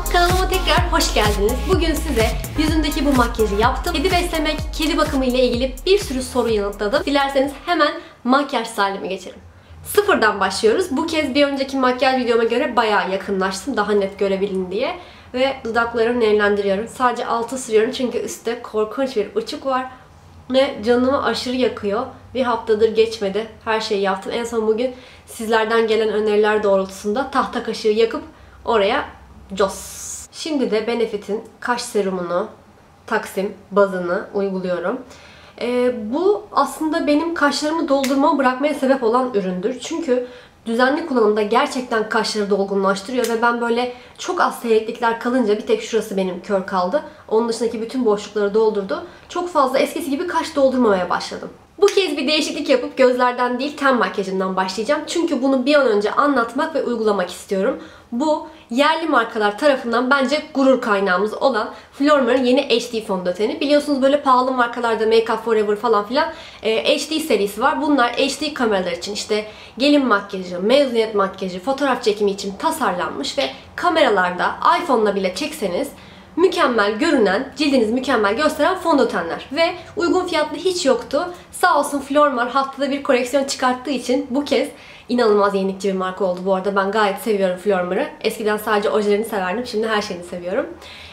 kanalıma tekrar hoş geldiniz. Bugün size yüzündeki bu makyajı yaptım. Kedi beslemek, kedi bakımı ile ilgili bir sürü soru yanıtladım. Dilerseniz hemen makyaj stylime geçelim. Sıfırdan başlıyoruz. Bu kez bir önceki makyaj videoma göre bayağı yakınlaştım. Daha net görebilin diye. Ve dudaklarımı nemlendiriyorum. Sadece altı sürüyorum çünkü üstte korkunç bir uçuk var. Ve canımı aşırı yakıyor. Bir haftadır geçmedi. Her şeyi yaptım. En son bugün sizlerden gelen öneriler doğrultusunda tahta kaşığı yakıp oraya cos. Şimdi de Benefit'in kaş serumunu, Taksim bazını uyguluyorum. Bu aslında benim kaşlarımı doldurmamı bırakmaya sebep olan üründür. Çünkü düzenli kullanımda gerçekten kaşları dolgunlaştırıyor ve ben böyle çok az seyreklikler kalınca bir tek şurası benim kör kaldı. Onun dışındaki bütün boşlukları doldurdu. Çok fazla eskisi gibi kaş doldurmamaya başladım. Bu kez bir değişiklik yapıp gözlerden değil ten makyajından başlayacağım. Çünkü bunu bir an önce anlatmak ve uygulamak istiyorum. Bu yerli markalar tarafından bence gurur kaynağımız olan Flormar'ın yeni HD fondöteni. Biliyorsunuz böyle pahalı markalarda Make Up Forever falan filan HD serisi var. Bunlar HD kameralar için işte gelin makyajı, mezuniyet makyajı, fotoğraf çekimi için tasarlanmış ve kameralarda iPhone'la bile çekseniz mükemmel görünen, cildinizi mükemmel gösteren fondötenler. Ve uygun fiyatlı hiç yoktu. Sağ olsun Flormar haftada bir koleksiyon çıkarttığı için bu kez inanılmaz yenilikçi bir marka oldu bu arada. Ben gayet seviyorum Flormar'ı. Eskiden sadece ojelerini severdim. Şimdi her şeyini seviyorum.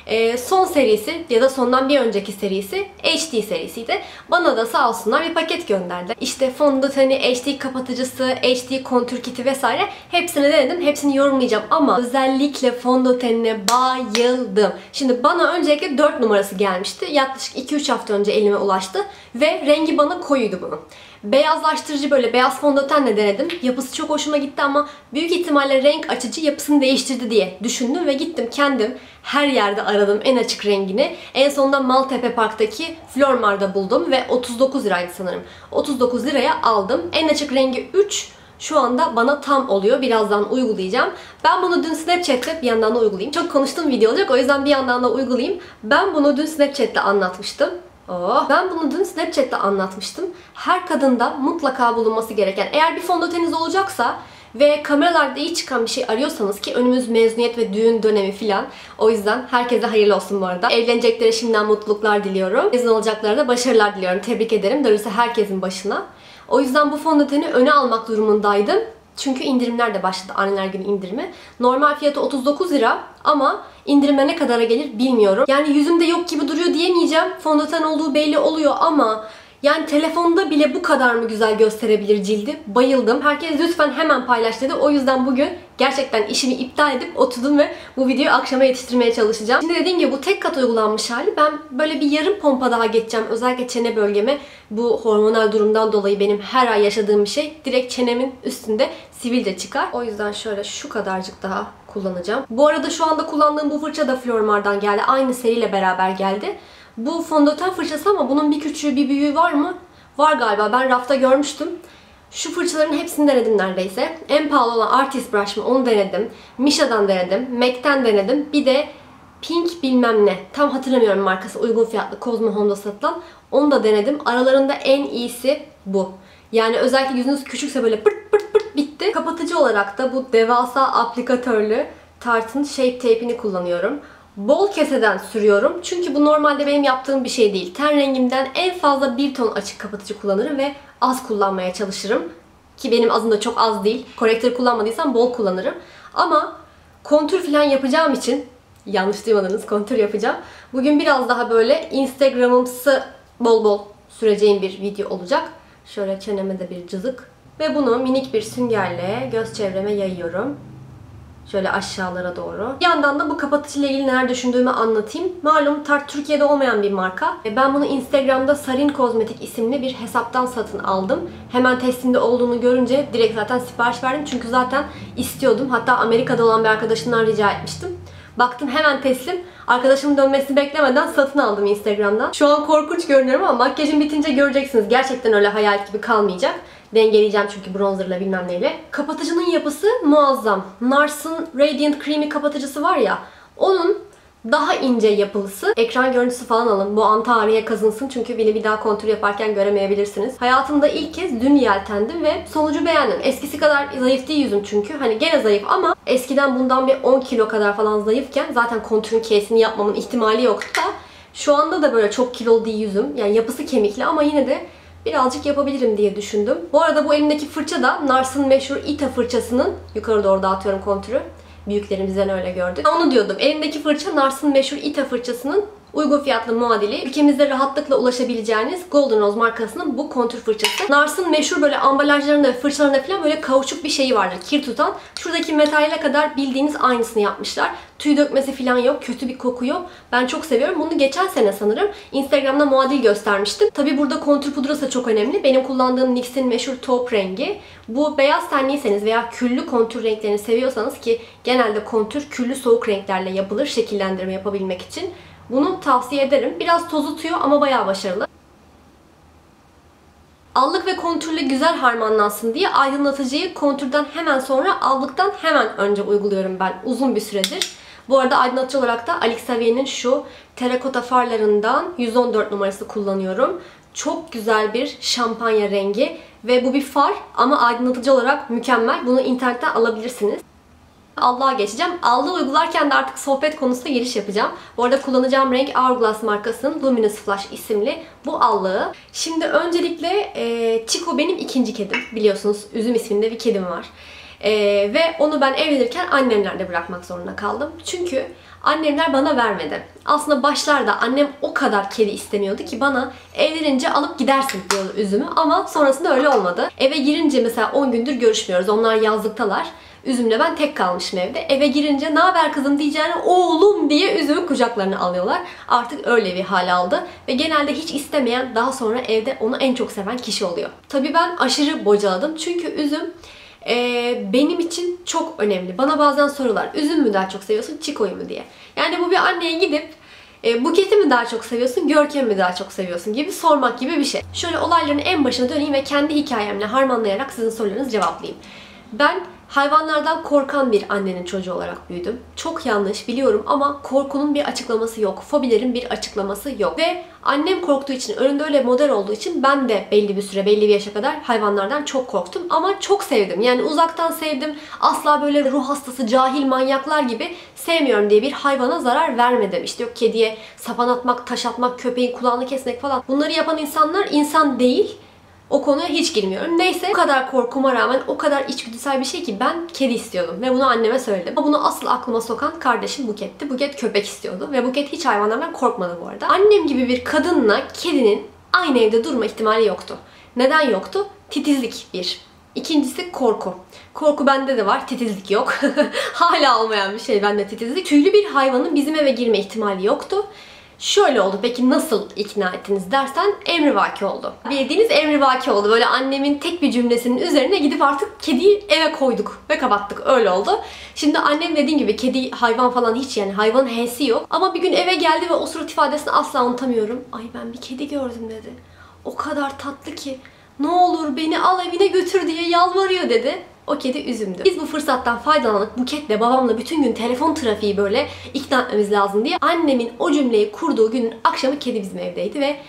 Son serisi ya da sondan bir önceki serisi HD serisiydi. Bana da sağ olsunlar bir paket gönderdi. İşte fondöteni, HD kapatıcısı, HD kontür kiti vesaire hepsini denedim. Hepsini yorumlayacağım ama özellikle fondötenine bayıldım. Şimdi bana öncelikle 4 numarası gelmişti. Yaklaşık 2-3 hafta önce elime ulaştı ve rengi bana koyuydu bunun. Beyazlaştırıcı böyle beyaz fondötenle denedim. Yapısı çok hoşuma gitti ama büyük ihtimalle renk açıcı yapısını değiştirdi diye düşündüm ve gittim kendim her yerde aradım en açık rengini. En sonunda Maltepe Park'taki Flormar'da buldum ve 39 liraydı sanırım. 39 liraya aldım. En açık rengi 3. Şu anda bana tam oluyor. Birazdan uygulayacağım. Ben bunu dün Snapchat'te bir yandan da uygulayayım. Çok konuştuğum video olacak o yüzden bir yandan da uygulayayım. Ben bunu dün Snapchat'te anlatmıştım. Ben bunu dün Snapchat'te anlatmıştım. Her kadında mutlaka bulunması gereken, eğer bir fondöteniniz olacaksa ve kameralarda iyi çıkan bir şey arıyorsanız ki önümüz mezuniyet ve düğün dönemi filan. O yüzden herkese hayırlı olsun bu arada. Evleneceklere şimdiden mutluluklar diliyorum. Mezun olacaklara da başarılar diliyorum. Tebrik ederim. Darısı herkesin başına. O yüzden bu fondöteni öne almak durumundaydım. Çünkü indirimler de başladı. Anneler Günü indirimi. Normal fiyatı 39 lira ama indirime ne kadara gelir bilmiyorum. Yani yüzümde yok gibi duruyor diyemeyeceğim. Fondöten olduğu belli oluyor ama yani telefonda bile bu kadar mı güzel gösterebilir cildi? Bayıldım. Herkes lütfen hemen paylaş dedi. O yüzden bugün gerçekten işimi iptal edip oturdum ve bu videoyu akşama yetiştirmeye çalışacağım. Şimdi dediğim gibi bu tek kat uygulanmış hali. Ben böyle bir yarım pompa daha geçeceğim. Özellikle çene bölgeme. Bu hormonal durumdan dolayı benim her ay yaşadığım bir şey. Direkt çenemin üstünde sivilce çıkar. O yüzden şöyle şu kadarcık daha kullanacağım. Bu arada şu anda kullandığım bu fırça da Flormar'dan geldi. Aynı seriyle beraber geldi. Bu fondöten fırçası ama bunun bir küçüğü bir büyüğü var mı? Var galiba. Ben rafta görmüştüm. Şu fırçaların hepsini denedim neredeyse. En pahalı olan Artist Brush mı? Onu denedim. Misha'dan denedim. MAC'ten denedim. Bir de Pink bilmem ne. Tam hatırlamıyorum markası. Uygun fiyatlı. Cosmo Home'da satılan. Onu da denedim. Aralarında en iyisi bu. Yani özellikle yüzünüz küçükse böyle pırt pırt pırt bitti. Kapatıcı olarak da bu devasa aplikatörlü Tarte'ın Shape Tape'ini kullanıyorum. Bol keseden sürüyorum. Çünkü bu normalde benim yaptığım bir şey değil. Ten rengimden en fazla 1 ton açık kapatıcı kullanırım ve az kullanmaya çalışırım. Ki benim azım da çok az değil. Korektör kullanmadıysam bol kullanırım. Ama kontür falan yapacağım için, yanlış duymadınız, kontür yapacağım. Bugün biraz daha böyle Instagram'ımsı bol bol süreceğim bir video olacak. Şöyle çeneme de bir cızık. Ve bunu minik bir süngerle göz çevreme yayıyorum. Şöyle aşağılara doğru. Bir yandan da bu kapatıcıyla ilgili neler düşündüğümü anlatayım. Malum Tarte Türkiye'de olmayan bir marka. Ben bunu Instagram'da Sarin Kozmetik isimli bir hesaptan satın aldım. Hemen teslimde olduğunu görünce direkt zaten sipariş verdim. Çünkü zaten istiyordum. Hatta Amerika'da olan bir arkadaşımdan rica etmiştim. Baktım hemen teslim. Arkadaşımın dönmesini beklemeden satın aldım Instagram'dan. Şu an korkunç görünüyorum ama makyajım bitince göreceksiniz. Gerçekten öyle hayal gibi kalmayacak. Dengeleyeceğim çünkü bronzerla bilmem neyle. Kapatıcının yapısı muazzam. NARS'ın Radiant Creamy kapatıcısı var ya, onun Daha ince yapılısı. Ekran görüntüsü falan alın. Bu an tarihe kazınsın çünkü beni bir daha kontrol yaparken göremeyebilirsiniz. Hayatımda ilk kez dün yeltendim ve sonucu beğendim. Eskisi kadar zayıf değil yüzüm çünkü. Hani gene zayıf ama eskiden bundan bir 10 kilo kadar falan zayıfken zaten kontürün K'sini yapmamın ihtimali yoktu da şu anda da böyle çok kilolu değil yüzüm. Yani yapısı kemikli ama yine de birazcık yapabilirim diye düşündüm. Bu arada bu elimdeki fırça da Nars'ın meşhur Ita fırçasının, yukarı doğru dağıtıyorum kontürü. Büyüklerimizden öyle gördük. Onu diyordum. Elimdeki fırça Nars'ın meşhur Ita fırçasının uygun fiyatlı muadili. Ülkemizde rahatlıkla ulaşabileceğiniz Golden Rose markasının bu kontür fırçası. Nars'ın meşhur böyle ambalajlarında ve fırçalarında falan böyle kauçuk bir şeyi vardır. Kir tutan. Şuradaki metale kadar bildiğiniz aynısını yapmışlar. Tüy dökmesi falan yok. Kötü bir koku yok. Ben çok seviyorum. Bunu geçen sene sanırım Instagram'da muadil göstermiştim. Tabi burada kontür pudrası da çok önemli. Benim kullandığım NYX'in meşhur taupe rengi. Bu beyaz tenliyseniz veya küllü kontür renklerini seviyorsanız ki genelde kontür küllü soğuk renklerle yapılır şekillendirme yapabilmek için. Bunu tavsiye ederim. Biraz toz tutuyor ama bayağı başarılı. Allık ve kontürle güzel harmanlansın diye aydınlatıcıyı kontürden hemen sonra, allıktan hemen önce uyguluyorum ben uzun bir süredir. Bu arada aydınlatıcı olarak da Alix Savier'in şu terakota farlarından 114 numarası kullanıyorum. Çok güzel bir şampanya rengi ve bu bir far ama aydınlatıcı olarak mükemmel. Bunu internetten alabilirsiniz. Allığa geçeceğim. Allığı uygularken de artık sohbet konusuna giriş yapacağım. Bu arada kullanacağım renk Hourglass markasının Luminous Flash isimli bu allığı. Şimdi öncelikle Chico benim ikinci kedim. Biliyorsunuz üzüm isminde bir kedim var. Ve onu ben evlenirken annemlerde bırakmak zorunda kaldım. Çünkü annemler bana vermedi. Aslında başlarda annem o kadar kedi istemiyordu ki bana evlenince alıp gidersin diyordu üzümü. Ama sonrasında öyle olmadı. Eve girince mesela 10 gündür görüşmüyoruz. Onlar yazlıktalar. Üzümle ben tek kalmışım evde. Eve girince "Ne haber kızım?" diyeceğine "Oğlum" diye üzümü kucaklarına alıyorlar. Artık öyle bir hal aldı. Ve genelde hiç istemeyen, daha sonra evde onu en çok seven kişi oluyor. Tabii ben aşırı bocaladım. Çünkü üzüm benim için çok önemli. Bana bazen soruyorlar, üzüm mü daha çok seviyorsun, Chico'yu mu diye. Yani bu bir anneye gidip Buket'i mi daha çok seviyorsun, Görkem'i mi daha çok seviyorsun gibi sormak gibi bir şey. Şöyle olayların en başına döneyim ve kendi hikayemle harmanlayarak sizin sorularınızı cevaplayayım. Ben hayvanlardan korkan bir annenin çocuğu olarak büyüdüm. Çok yanlış biliyorum ama korkunun bir açıklaması yok. Fobilerin bir açıklaması yok. Ve annem korktuğu için, önünde öyle model olduğu için ben de belli bir süre, belli bir yaşa kadar hayvanlardan çok korktum. Ama çok sevdim. Yani uzaktan sevdim. Asla böyle ruh hastası, cahil manyaklar gibi sevmiyorum diye bir hayvana zarar vermedim. İşte yok kediye sapan atmak, taş atmak, köpeğin kulağını kesmek falan. Bunları yapan insanlar insan değil. O konuya hiç girmiyorum. Neyse, bu kadar korkuma rağmen o kadar içgüdüsel bir şey ki ben kedi istiyordum ve bunu anneme söyledim. Ama bunu asıl aklıma sokan kardeşim Buket'ti. Buket köpek istiyordu ve Buket hiç hayvanlardan korkmadı bu arada. Annem gibi bir kadınla kedinin aynı evde durma ihtimali yoktu. Neden yoktu? Titizlik bir. İkincisi korku. Korku bende de var, titizlik yok. Hala olmayan bir şey bende titizlik. Tüylü bir hayvanın bizim eve girme ihtimali yoktu. Şöyle oldu. Peki nasıl ikna ettiniz dersen emrivaki oldu. Bildiğiniz emrivaki oldu. Böyle annemin tek bir cümlesinin üzerine gidip artık kediyi eve koyduk ve kapattık. Öyle oldu. Şimdi annem dediğim gibi kedi, hayvan falan hiç, yani hayvanın H'si yok. Ama bir gün eve geldi ve o surat ifadesini asla unutamıyorum. "Ay ben bir kedi gördüm" dedi. "O kadar tatlı ki ne olur beni al evine götür" diye yalvarıyor dedi. O kedi üzümdü. Biz bu fırsattan faydalanıp Buket'le babamla bütün gün telefon trafiği böyle ikna etmemiz lazım diye annemin o cümleyi kurduğu günün akşamı kedi bizim evdeydi ve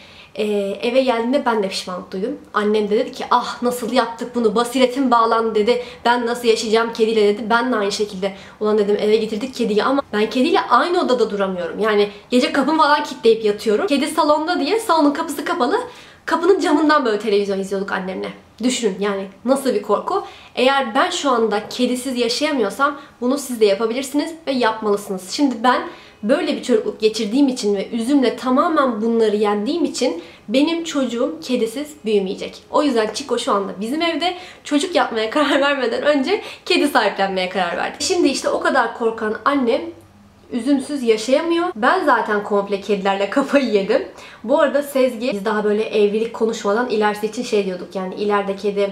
eve geldiğinde ben de pişmanlık duydum. Annem de dedi ki "Ah nasıl yaptık bunu, basiretim bağlandı" dedi. "Ben nasıl yaşayacağım kediyle" dedi. Ben de aynı şekilde "Ulan" dedim, "eve getirdik kediyi ama ben kediyle aynı odada duramıyorum. Yani gece kapımı falan kilitleyip yatıyorum. Kedi salonda" diye, salonun kapısı kapalı. Kapının camından böyle televizyon izliyorduk annemle. Düşünün yani nasıl bir korku. Eğer ben şu anda kedisiz yaşayamıyorsam bunu siz de yapabilirsiniz ve yapmalısınız. Şimdi ben böyle bir çocukluk geçirdiğim için ve üzümle tamamen bunları yendiğim için benim çocuğum kedisiz büyümeyecek. O yüzden Chico şu anda bizim evde. Çocuk yapmaya karar vermeden önce kedi sahiplenmeye karar verdik. Şimdi işte o kadar korkan annem üzümsüz yaşayamıyor. Ben zaten komple kedilerle kafayı yedim. Bu arada Sezgi, biz daha böyle evlilik konuşmadan ilerisi için şey diyorduk, yani ileride kedi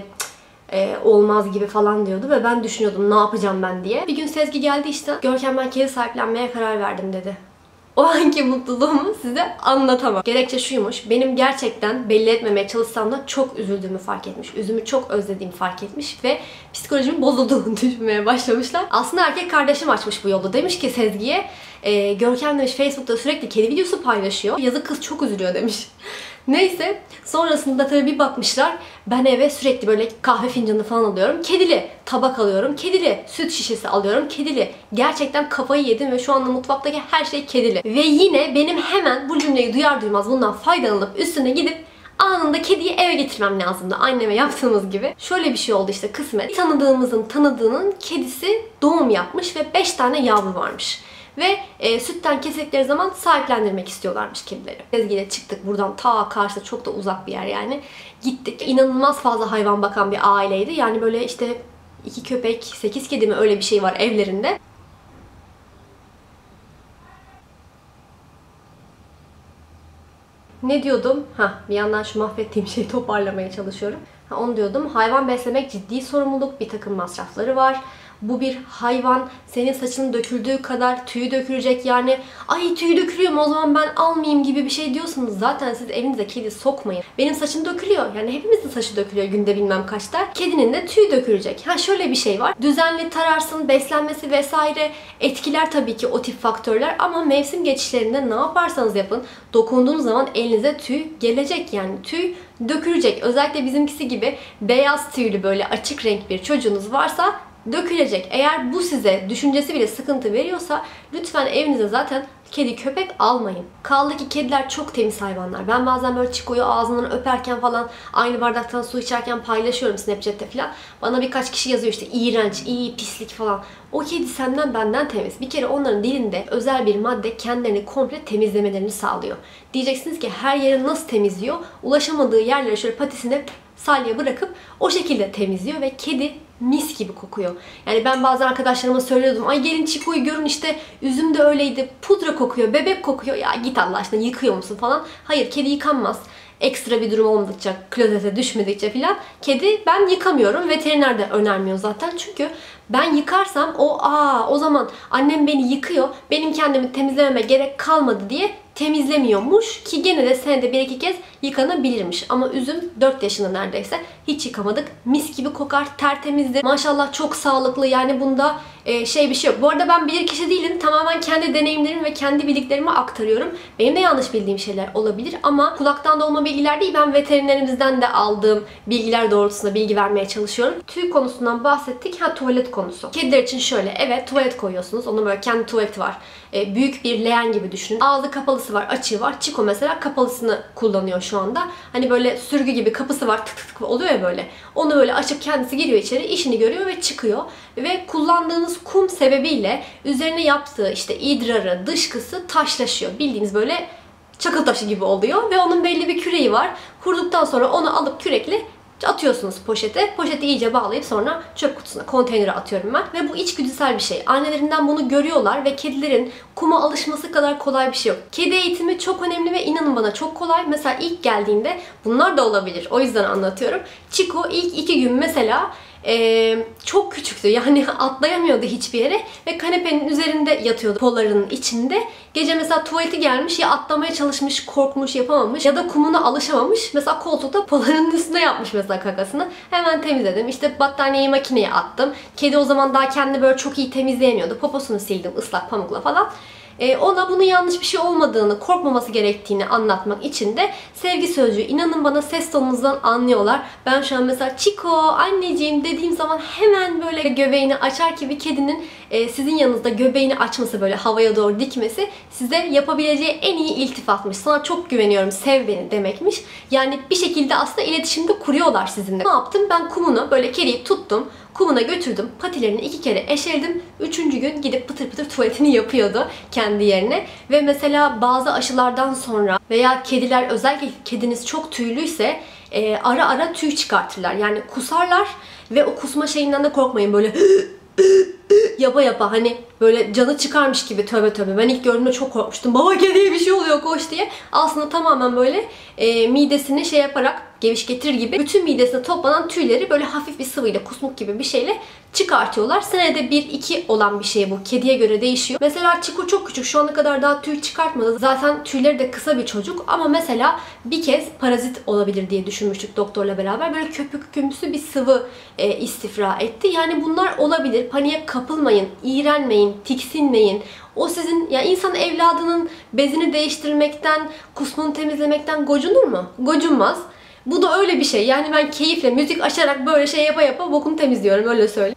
olmaz gibi falan diyordu ve ben düşünüyordum ne yapacağım ben diye. Bir gün Sezgi geldi işte, "Görkem ben kedi sahiplenmeye karar verdim" dedi. O anki mutluluğumu size anlatamam. Gerekçe şuymuş. Benim gerçekten belli etmemeye çalışsam da çok üzüldüğümü fark etmiş. Üzümü çok özlediğimi fark etmiş ve psikolojimin bozulduğunu düşünmeye başlamışlar. Aslında erkek kardeşim açmış bu yolu. Demiş ki Sezgi'ye, Görkem demiş Facebook'ta sürekli kedi videosu paylaşıyor. Yazık kız çok üzülüyor demiş. Neyse, sonrasında tabii bir bakmışlar, ben eve sürekli böyle kahve fincanı falan alıyorum. Kedili tabak alıyorum, kedili süt şişesi alıyorum, kedili. Gerçekten kafayı yedim ve şu anda mutfaktaki her şey kedili. Ve yine benim hemen bu cümleyi duyar duymaz bundan faydalanıp üstüne gidip anında kediyi eve getirmem lazımdı. Anneme yaptığımız gibi. Şöyle bir şey oldu işte, kısmet. Tanıdığımızın tanıdığının kedisi doğum yapmış ve 5 tane yavru varmış. Ve sütten kesildikleri zaman sahiplendirmek istiyorlarmış kedileri. Sezgi'yle çıktık buradan, ta karşıda, çok da uzak bir yer yani. Gittik. İnanılmaz fazla hayvan bakan bir aileydi. Yani böyle işte 2 köpek, 8 kedi mi, öyle bir şey var evlerinde. Ne diyordum? Bir yandan şu mahvettiğim şeyi toparlamaya çalışıyorum. Onu diyordum. Hayvan beslemek ciddi sorumluluk, bir takım masrafları var. Bu bir hayvan, senin saçının döküldüğü kadar tüyü dökülecek, yani ay tüyü dökülüyor mu o zaman ben almayayım gibi bir şey diyorsanız zaten siz evinize kedi sokmayın. Benim saçım dökülüyor, yani hepimizin saçı dökülüyor günde bilmem kaçta. Kedinin de tüyü dökülecek. Şöyle bir şey var. Düzenli tararsın, beslenmesi vesaire etkiler tabii ki o tip faktörler, ama mevsim geçişlerinde ne yaparsanız yapın dokunduğunuz zaman elinize tüy gelecek, yani tüy dökülecek. Özellikle bizimkisi gibi beyaz tüylü böyle açık renk bir çocuğunuz varsa dökülecek. Eğer bu size düşüncesi bile sıkıntı veriyorsa lütfen evinize zaten kedi köpek almayın. Kaldı ki kediler çok temiz hayvanlar. Ben bazen böyle Chico'yu ağzından öperken falan, aynı bardaktan su içerken paylaşıyorum Snapchat'te falan. Bana birkaç kişi yazıyor işte iğrenç, iyi, pislik falan. O kedi senden benden temiz. Bir kere onların dilinde özel bir madde kendilerini komple temizlemelerini sağlıyor. Diyeceksiniz ki her yeri nasıl temizliyor? Ulaşamadığı yerlere şöyle patisine salya bırakıp o şekilde temizliyor ve kedi mis gibi kokuyor. Yani ben bazen arkadaşlarıma söylüyordum. Ay gelin Chico'yu görün işte, üzüm de öyleydi. Pudra kokuyor, bebek kokuyor. Ya git Allah aşkına, yıkıyor musun falan. Hayır, kedi yıkanmaz. Ekstra bir durum olmadıkça, klozete düşmedikçe filan. Kedi ben yıkamıyorum. Veteriner de önermiyor zaten. Çünkü ben yıkarsam o zaman annem beni yıkıyor, benim kendimi temizlememe gerek kalmadı diye temizlemiyormuş ki gene de senede 1-2 kez yıkanabilirmiş. Ama üzüm 4 yaşında neredeyse, hiç yıkamadık. Mis gibi kokar, tertemizdir. Maşallah çok sağlıklı, yani bunda bir şey yok. Bu arada ben bilir kişi değilim. Tamamen kendi deneyimlerimi ve kendi bildiklerimi aktarıyorum. Benim de yanlış bildiğim şeyler olabilir ama kulaktan dolma bilgiler değil. Ben veterinerimizden de aldığım bilgiler doğrultusunda bilgi vermeye çalışıyorum. Tüy konusundan bahsettik. Tuvalet konusu. Kediler için şöyle, evet tuvalet koyuyorsunuz. Onun böyle kendi tuvaleti var. Büyük bir leğen gibi düşünün. Ağzı kapalısı var, açığı var. Chico mesela kapalısını kullanıyor şu anda. Hani böyle sürgü gibi kapısı var, tık tık oluyor ya böyle. Onu böyle açıp kendisi giriyor içeri, işini görüyor ve çıkıyor. Ve kullandığınız kum sebebiyle üzerine yaptığı işte idrarı, dışkısı taşlaşıyor. Bildiğiniz böyle çakıl taşı gibi oluyor ve onun belli bir küreği var. Kuruduktan sonra onu alıp kürekle atıyorsunuz poşete. Poşeti iyice bağlayıp sonra çöp kutusuna, konteynere atıyorum ben. Ve bu içgüdüsel bir şey. Annelerinden bunu görüyorlar ve kedilerin kuma alışması kadar kolay bir şey yok. Kedi eğitimi çok önemli ve inanın bana çok kolay. Mesela ilk geldiğinde bunlar da olabilir. O yüzden anlatıyorum. Chico ilk 2 gün mesela çok küçüktü. Yani atlayamıyordu hiçbir yere ve kanepenin üzerinde yatıyordu, polarının içinde. Gece mesela tuvaleti gelmiş, ya atlamaya çalışmış, korkmuş, yapamamış ya da kumuna alışamamış. Mesela koltukta polarının üstüne yapmış mesela kakasını. Hemen temizledim. İşte battaniyeyi makineye attım. Kedi o zaman daha kendini böyle çok iyi temizleyemiyordu. Poposunu sildim ıslak pamukla falan. Ona bunun yanlış bir şey olmadığını, korkmaması gerektiğini anlatmak için de sevgi sözcüğü. İnanın bana ses tonunuzdan anlıyorlar. Ben şu an mesela Chico, anneciğim dediğim zaman hemen böyle göbeğini açar ki bir kedinin sizin yanınızda göbeğini açması, böyle havaya doğru dikmesi size yapabileceği en iyi iltifatmış. Sana çok güveniyorum, sev beni demekmiş. Yani bir şekilde aslında iletişimde kuruyorlar sizinle. Ne yaptım? Ben kumunu böyle kediyi tuttum. Kumuna götürdüm. Patilerini 2 kere eşeledim. 3. gün gidip pıtır pıtır tuvaletini yapıyordu kendi yerine. Ve mesela bazı aşılardan sonra veya kediler, özellikle kediniz çok tüylüyse ara ara tüy çıkartırlar. Yani kusarlar ve o kusma şeyinden de korkmayın. Böyle yapa yapa, hani böyle canı çıkarmış gibi, tövbe tövbe. Ben ilk gördüğümde çok korkmuştum. Baba kediye bir şey oluyor koş diye. Aslında tamamen böyle midesini şey yaparak, geviş getirir gibi bütün midesine toplanan tüyleri böyle hafif bir sıvıyla, kusmuk gibi bir şeyle çıkartıyorlar. Senede 1-2 olan bir şey bu. Kediye göre değişiyor. Mesela Chico çok küçük. Şu ana kadar daha tüy çıkartmadı. Zaten tüyleri de kısa bir çocuk. Ama mesela bir kez parazit olabilir diye düşünmüştük doktorla beraber. Böyle köpüklümsü bir sıvı istifra etti. Yani bunlar olabilir. Paniğe kapılmayın, iğrenmeyin, tiksinmeyin. O sizin, ya insan evladının bezini değiştirmekten, kusmunu temizlemekten gocunur mu? Gocunmaz. Bu da öyle bir şey. Yani ben keyifle müzik açarak böyle şey yapa yapa bokunu temizliyorum, öyle söyleyeyim.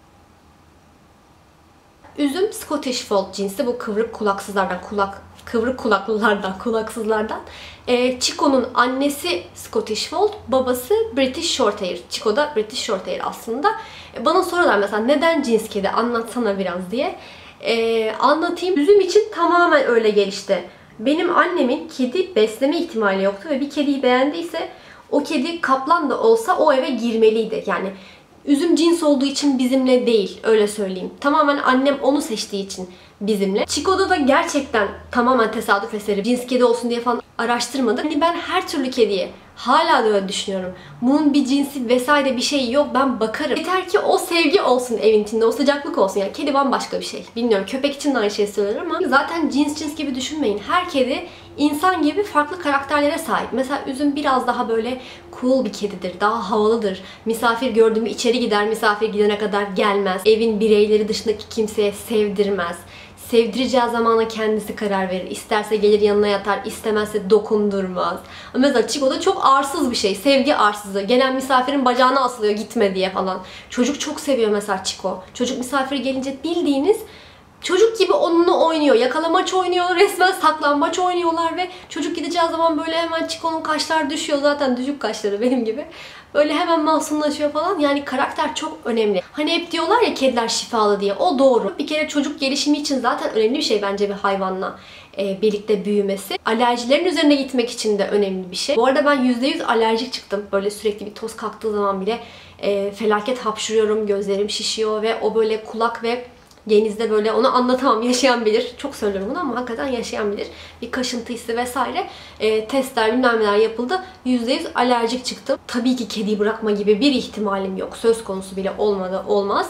Üzüm Scottish Fold cinsi, bu kıvrık kulaksızlardan, kıvrık kulaklılardan, kulaksızlardan. Chico'nun annesi Scottish Fold, babası British Shorthair. Chico da British Shorthair aslında. Bana soruyorlar mesela neden cins kedi, anlatsana biraz diye. Anlatayım. Üzüm için tamamen öyle gelişti. Benim annemin kedi besleme ihtimali yoktu ve bir kediyi beğendiyse o kedi kaplan da olsa o eve girmeliydi. Yani üzüm cins olduğu için bizimle değil, öyle söyleyeyim. Tamamen annem onu seçtiği için bizimle. Chico'da da gerçekten tamamen tesadüf eseri, cins kedi olsun diye falan araştırmadım. Hani ben her türlü kediye hala da öyle düşünüyorum. Bunun bir cinsi vesaire bir şey yok. Ben bakarım. Yeter ki o sevgi olsun evin içinde, o sıcaklık olsun. Yani kedi bambaşka bir şey. Bilmiyorum, köpek için de aynı şeyi söylüyorum ama zaten cins gibi düşünmeyin. Her kedi insan gibi farklı karakterlere sahip. Mesela üzüm biraz daha böyle cool bir kedidir. Daha havalıdır. Misafir gördüğümü içeri gider, misafir gidene kadar gelmez. Evin bireyleri dışındaki kimseye sevdirmez. Sevdireceği zamana kendisi karar verir. İsterse gelir yanına yatar, istemezse dokundurmaz. Mesela Chico da çok arsız bir şey. Sevgi arsızı. Gelen misafirin bacağına asılıyor gitme diye falan. Çocuk çok seviyor mesela Chico. Çocuk misafiri gelince bildiğiniz çocuk gibi onunla oynuyor. Yakalamaç oynuyor. Resmen saklambaç oynuyorlar ve çocuk gideceği zaman böyle hemen Chico'nun kaşlar düşüyor. Zaten düşük kaşları benim gibi. Böyle hemen masumlaşıyor falan. Yani karakter çok önemli. Hani hep diyorlar ya kediler şifalı diye. O doğru. Bir kere çocuk gelişimi için zaten önemli bir şey bence bir hayvanla birlikte büyümesi. Alerjilerin üzerine gitmek için de önemli bir şey. Bu arada ben %100 alerjik çıktım. Böyle sürekli bir toz kalktığı zaman bile felaket hapşırıyorum. Gözlerim şişiyor ve o böyle kulak ve genizde böyle, onu anlatamam, yaşayan bilir. Çok söylüyorum bunu ama hakikaten yaşayan bilir. Bir kaşıntı hissi vesaire. Testler bilmem neler yapıldı. %100 alerjik çıktım. Tabii ki kediyi bırakma gibi bir ihtimalim yok. Söz konusu bile olmaz.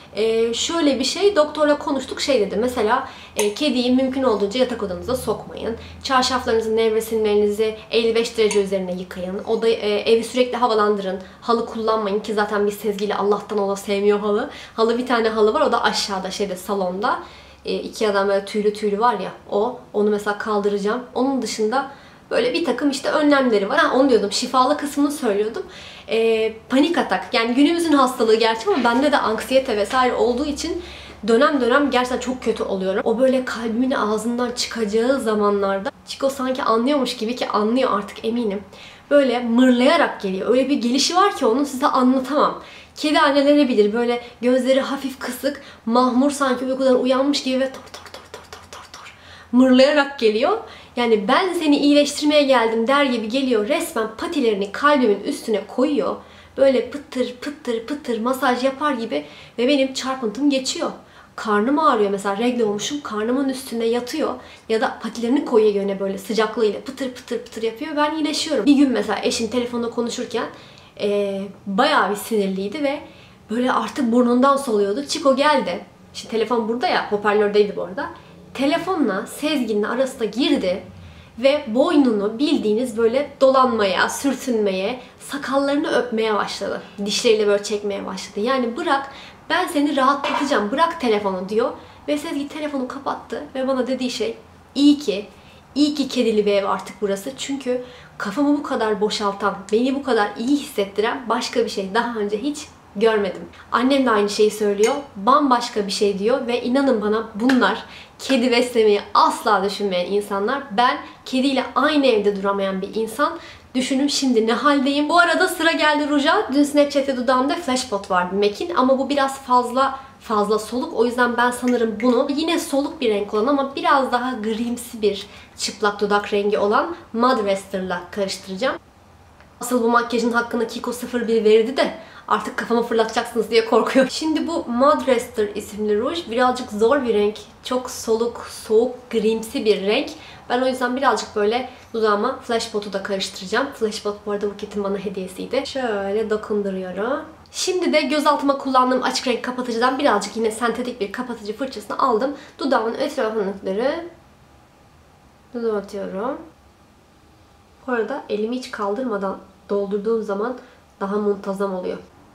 Şöyle bir şey, doktorla konuştuk, şey dedi mesela kediyi mümkün olduğunca yatak odanıza sokmayın. Çarşaflarınızın nevresimlerinizi 55 derece üzerine yıkayın. Evi sürekli havalandırın. Halı kullanmayın ki zaten biz Sezgi'yle Allah'tan ola sevmiyor halı. Halı, bir tane halı var, o da aşağıda salonda. Ikea'dan böyle tüylü var ya, onu mesela kaldıracağım. Onun dışında böyle bir takım işte önlemleri var. Onu diyordum, şifalı kısmını söylüyordum. Panik atak. Yani günümüzün hastalığı gerçi ama bende de anksiyete vesaire olduğu için dönem dönem gerçekten çok kötü oluyorum. O böyle kalbimin ağzından çıkacağı zamanlarda Chico sanki anlıyormuş gibi, ki anlıyor artık eminim. Böyle mırlayarak geliyor. Öyle bir gelişi var ki onun size anlatamam. Kedi anneleri bilir. Böyle gözleri hafif kısık, mahmur, sanki uykudan uyanmış gibi ve tor mırlayarak geliyor. Yani ben seni iyileştirmeye geldim der gibi geliyor. Resmen patilerini kalbimin üstüne koyuyor. Böyle pıtır pıtır pıtır masaj yapar gibi ve benim çarpıntım geçiyor. Karnım ağrıyor mesela, regle olmuşum, karnımın üstüne yatıyor ya da patilerini koyuyor yöne, böyle sıcaklığıyla pıtır pıtır pıtır yapıyor. Ben iyileşiyorum. Bir gün mesela eşim telefonda konuşurken bayağı bir sinirliydi ve böyle artık burnundan soluyordu. Chico geldi. Şimdi telefon burada ya, hoparlördeydi bu arada. Telefonla Sezgin'in arasına girdi ve boynunu bildiğiniz böyle dolanmaya, sürtünmeye, sakallarını öpmeye başladı. Dişleriyle böyle çekmeye başladı. Yani bırak, ben seni rahatlatacağım, bırak telefonu diyor. Ve Sezgi telefonu kapattı ve bana dediği şey, iyi ki kedili bir ev artık burası. Çünkü kafamı bu kadar boşaltan, beni bu kadar iyi hissettiren başka bir şey daha önce hiç görmedim. Annem de aynı şeyi söylüyor. Bambaşka bir şey diyor ve inanın bana, bunlar kedi beslemeyi asla düşünmeyen insanlar. Ben kediyle aynı evde duramayan bir insan. Düşünün şimdi ne haldeyim. Bu arada sıra geldi ruja. Dün Snapchat'te dudağımda flash spot vardı MAC'in ama bu biraz fazla soluk. O yüzden ben sanırım bunu yine soluk bir renk olan ama biraz daha grimsi bir çıplak dudak rengi olan Mud Rester'la karıştıracağım. Asıl bu makyajın hakkını Kiko 01 verdi de artık kafama fırlatacaksınız diye korkuyorum. Şimdi bu Madrester isimli ruj birazcık zor bir renk. Çok soluk, soğuk, grimsi bir renk. Ben o yüzden birazcık böyle dudağıma flash spot'u da karıştıracağım. Flash spot bu arada Buket'in bana hediyesiydi. Şöyle dokunduruyorum. Şimdi de göz altıma kullandığım açık renk kapatıcıdan birazcık yine sentetik bir kapatıcı fırçasını aldım. Dudağımın etrafındakileri atıyorum. Bu arada elimi hiç kaldırmadan doldurduğum zaman daha muntazam oluyor.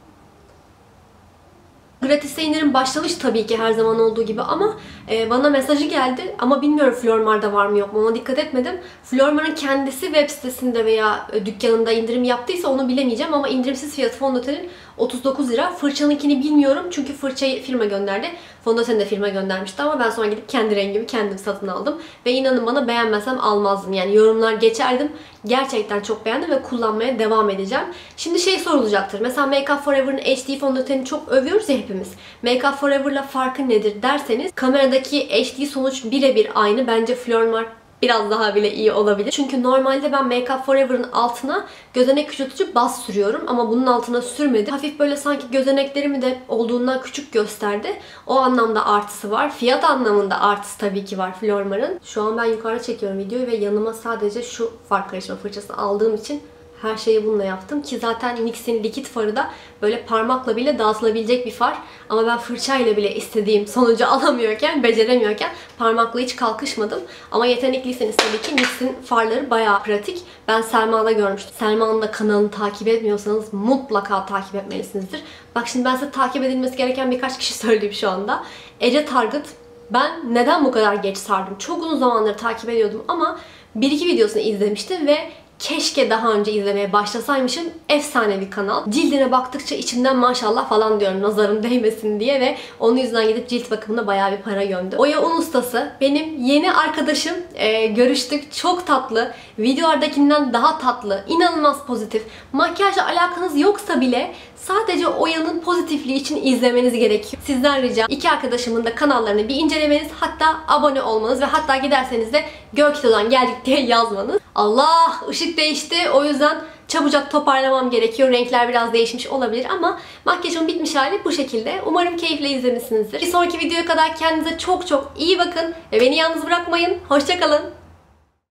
Gratis'e indirim başlamış tabii ki her zaman olduğu gibi ama bana mesajı geldi ama bilmiyorum Flormar'da var mı yok mu, ona dikkat etmedim. Flormar'ın kendisi web sitesinde veya dükkanında indirim yaptıysa onu bilemeyeceğim ama indirimsiz fiyatı fondötenin 39 lira. Fırçanınkini bilmiyorum çünkü fırçayı firma gönderdi. Fondöteni de firma göndermişti ama ben sonra gidip kendi rengimi kendim satın aldım. Ve inanın bana beğenmezsem almazdım. Yani yorumlar geçerdim. Gerçekten çok beğendim ve kullanmaya devam edeceğim. Şimdi şey sorulacaktır. Mesela Make Up Forever'ın HD fondöteni çok övüyoruz ya hepimiz. Make Up Forever'la farkı nedir derseniz kameradaki HD sonuç birebir aynı. Bence Flormar biraz daha bile iyi olabilir. Çünkü normalde ben Make Up Forever'ın altına gözenek küçültücü baz sürüyorum ama bunun altına sürmedim. Hafif böyle sanki gözeneklerimi de olduğundan küçük gösterdi. O anlamda artısı var. Fiyat anlamında artısı tabii ki var Flormar'ın. Şu an ben yukarı çekiyorum videoyu ve yanıma sadece şu far karışma fırçasını aldığım için her şeyi bununla yaptım ki zaten NYX'in likit farı da böyle parmakla bile dağıtılabilecek bir far. Ama ben fırçayla bile istediğim sonucu alamıyorken, beceremiyorken parmakla hiç kalkışmadım. Ama yetenekliyseniz tabii ki NYX'in farları bayağı pratik. Ben Selma'da görmüştüm. Selma'nın da kanalını takip etmiyorsanız mutlaka takip etmelisinizdir. Bak şimdi ben size takip edilmesi gereken birkaç kişi söyleyeyim şu anda. Ece Targıt. Ben neden bu kadar geç sardım? Çok uzun zamandır takip ediyordum ama 1-2 videosunu izlemiştim ve keşke daha önce izlemeye başlasaymışım. Efsane bir kanal. Cildine baktıkça içimden maşallah falan diyorum nazarım değmesin diye ve onun yüzünden gidip cilt bakımına bayağı bir para gömdüm. Oya Un Ustası benim yeni arkadaşım. Görüştük. Çok tatlı. Videolardakinden daha tatlı. İnanılmaz pozitif. Makyajla alakanız yoksa bile sadece Oya'nın pozitifliği için izlemeniz gerekiyor. Sizden ricam iki arkadaşımın da kanallarını bir incelemeniz, hatta abone olmanız ve hatta giderseniz de Görkito'dan geldik diye yazmanız. Allah! Işık değişti. O yüzden çabucak toparlamam gerekiyor. Renkler biraz değişmiş olabilir ama makyajın bitmiş hali bu şekilde. Umarım keyifle izlemişsinizdir. Bir sonraki videoya kadar kendinize çok çok iyi bakın ve beni yalnız bırakmayın. Hoşça kalın.